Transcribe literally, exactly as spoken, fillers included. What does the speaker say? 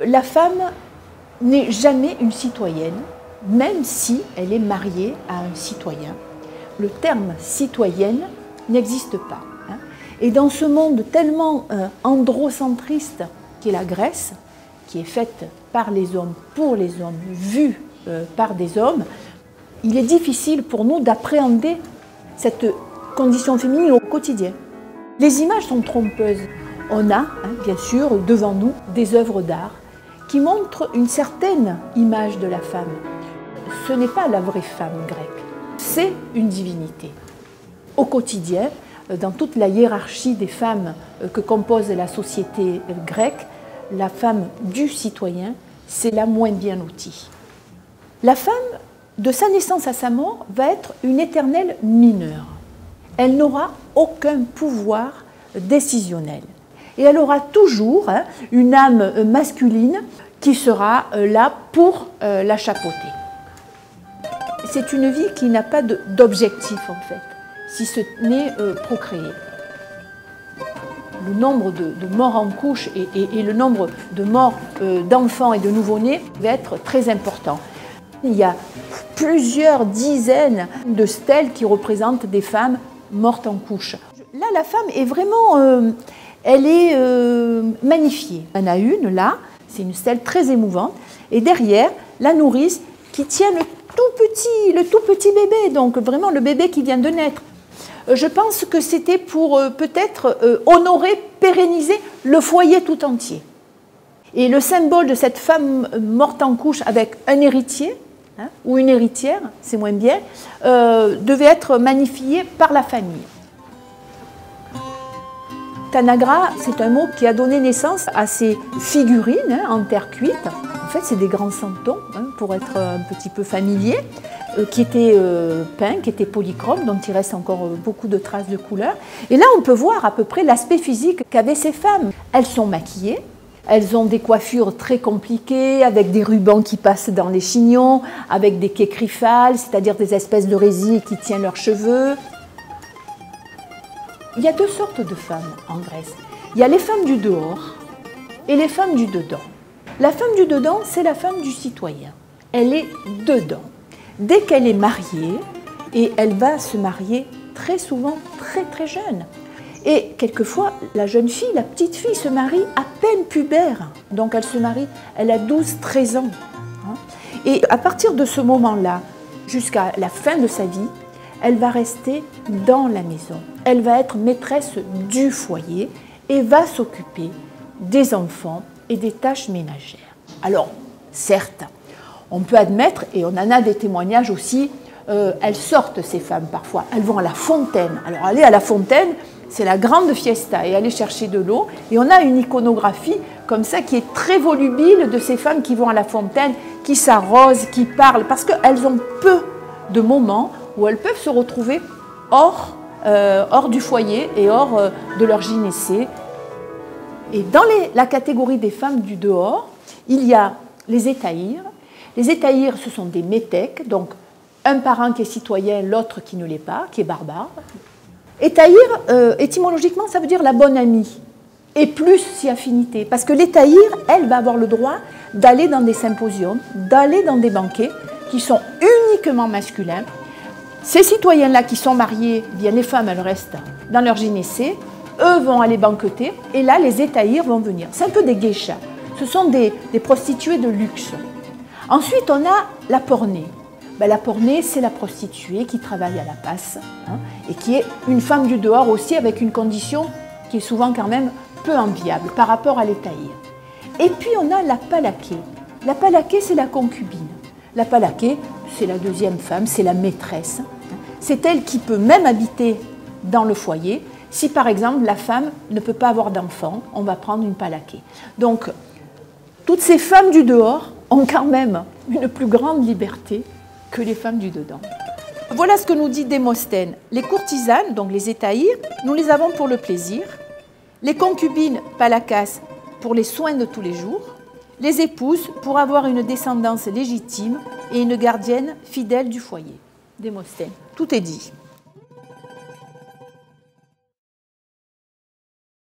La femme n'est jamais une citoyenne, même si elle est mariée à un citoyen. Le terme citoyenne n'existe pas. Hein. Et dans ce monde tellement euh, androcentriste qu'est la Grèce, qui est faite par les hommes, pour les hommes, vue euh, par des hommes, il est difficile pour nous d'appréhender cette condition féminine au quotidien. Les images sont trompeuses. On a, hein, bien sûr, devant nous des œuvres d'art qui montrent une certaine image de la femme. Ce n'est pas la vraie femme grecque, c'est une divinité. Au quotidien, dans toute la hiérarchie des femmes que compose la société grecque, la femme du citoyen, c'est la moins bien lotie. La femme, de sa naissance à sa mort, va être une éternelle mineure. Elle n'aura aucun pouvoir décisionnel. Et elle aura toujours hein, une âme masculine qui sera euh, là pour euh, la chapeauter. C'est une vie qui n'a pas d'objectif en fait, si ce n'est euh, procréer. Le nombre de, de morts en couche et, et, et le nombre de morts euh, d'enfants et de nouveau-nés va être très important. Il y a plusieurs dizaines de stèles qui représentent des femmes mortes en couche. Là, la femme est vraiment, euh, elle est euh, magnifiée. Il y en a une là, c'est une stèle très émouvante, et derrière, la nourrice qui tient le tout petit, le tout petit bébé, donc vraiment le bébé qui vient de naître. Euh, je pense que c'était pour euh, peut-être euh, honorer, pérenniser le foyer tout entier. Et le symbole de cette femme morte en couche avec un héritier, hein, ou une héritière, c'est moins bien, euh, devait être magnifié par la famille. Tanagra, c'est un mot qui a donné naissance à ces figurines hein, en terre cuite. En fait, c'est des grands santons, hein, pour être un petit peu familier, euh, qui étaient euh, peints, qui étaient polychromes, dont il reste encore euh, beaucoup de traces de couleurs. Et là, on peut voir à peu près l'aspect physique qu'avaient ces femmes. Elles sont maquillées, elles ont des coiffures très compliquées, avec des rubans qui passent dans les chignons, avec des kécriphales, c'est-à-dire des espèces de résille qui tiennent leurs cheveux. Il y a deux sortes de femmes en Grèce. Il y a les femmes du dehors et les femmes du dedans. La femme du dedans, c'est la femme du citoyen. Elle est dedans. Dès qu'elle est mariée, et elle va se marier très souvent très très jeune. Et quelquefois, la jeune fille, la petite fille se marie à peine pubère. Donc elle se marie, elle a douze treize ans. Et à partir de ce moment-là, jusqu'à la fin de sa vie, elle va rester dans la maison. Elle va être maîtresse du foyer et va s'occuper des enfants et des tâches ménagères. Alors, certes, on peut admettre, et on en a des témoignages aussi, euh, elles sortent ces femmes parfois, elles vont à la fontaine. Alors aller à la fontaine, c'est la grande fiesta, et aller chercher de l'eau. Et on a une iconographie comme ça qui est très volubile de ces femmes qui vont à la fontaine, qui s'arrosent, qui parlent, parce qu'elles ont peu de moments où elles peuvent se retrouver hors, euh, hors du foyer et hors euh, de leur gynécée. Et dans les, la catégorie des femmes du dehors, il y a les étaïres. Les étaïres, ce sont des métèques, donc un parent qui est citoyen, l'autre qui ne l'est pas, qui est barbare. Étaïre, euh, étymologiquement, ça veut dire la bonne amie, et plus si affinité, parce que l'étaïre, elle va avoir le droit d'aller dans des symposiums, d'aller dans des banquets qui sont uniquement masculins. Ces citoyens-là qui sont mariés, bien les femmes, elles restent dans leur gynécée, eux vont aller banqueter, et là, les étaïres vont venir. C'est un peu des geishas. Ce sont des, des prostituées de luxe. Ensuite, on a la pornée. Ben, la pornée, c'est la prostituée qui travaille à la passe, hein, et qui est une femme du dehors aussi, avec une condition qui est souvent quand même peu enviable par rapport à l'étaïre. Et puis, on a la palaquée. La palaquée, c'est la concubine. La palaquée, c'est la deuxième femme, c'est la maîtresse. C'est elle qui peut même habiter dans le foyer. Si par exemple la femme ne peut pas avoir d'enfant, on va prendre une palaquée. Donc, toutes ces femmes du dehors ont quand même une plus grande liberté que les femmes du dedans. Voilà ce que nous dit Démosthène. Les courtisanes, donc les étaïres, nous les avons pour le plaisir. Les concubines, palakas, pour les soins de tous les jours. Les épouses, pour avoir une descendance légitime et une gardienne fidèle du foyer. Démosthène. Tout est dit.